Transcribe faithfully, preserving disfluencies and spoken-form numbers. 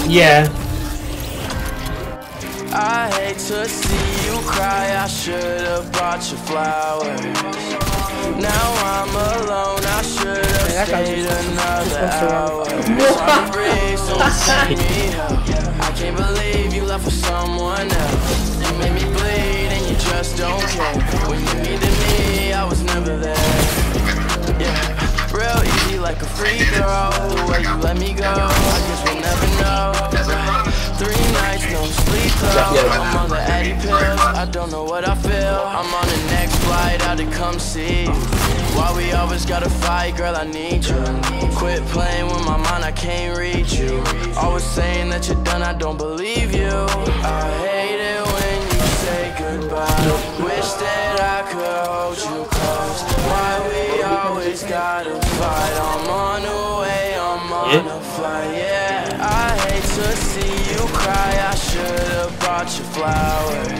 Yeah. I hate to see you cry, I should've bought you flowers. Now I'm alone, I should've stayed another hour. Trying to breathe, so send me help. I can't believe you left with someone else. You made me bleed and you just don't care. When you needed me, I was never there. Yeah, real easy like a free throw. The way you let me go, I guess we'll never know. Three nights, no sleep though. I'm on the Addy pills, I don't know what I feel. I'm on the next flight out to come see you. Why we always gotta fight, girl, I need you. Quit playing with my mind, I can't reach you. Always saying that you're done, I don't believe you. I hate it when you say goodbye. Wish that I could hold you close. Why we always gotta fight. I'm on the way, I'm on a flight, yeah. I hate to see you cry, I should've bought you flowers.